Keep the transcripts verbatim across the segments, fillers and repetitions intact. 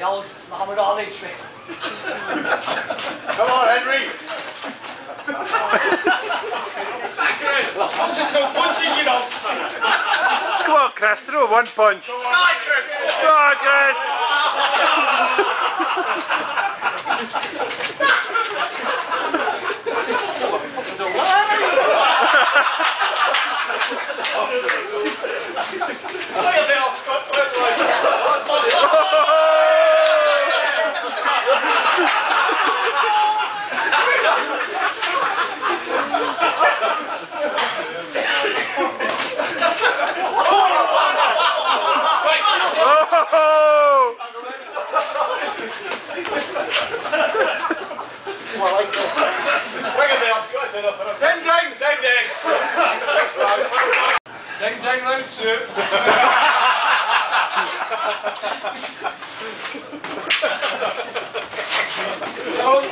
The old Muhammad Ali trick. Come on, Henry. Punches, you know. Come on, Chris, throw one punch. Come on, Chris. Come on, Chris. Ding ding! Ding ding! Ding ding round two. Come on!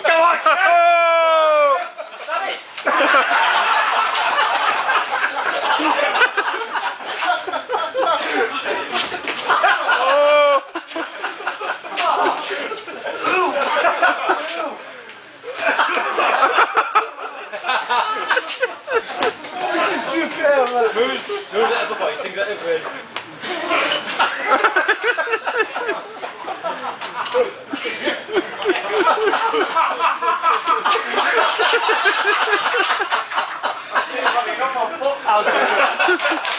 Who's, who's at the voice? Sing that every. I'll do it.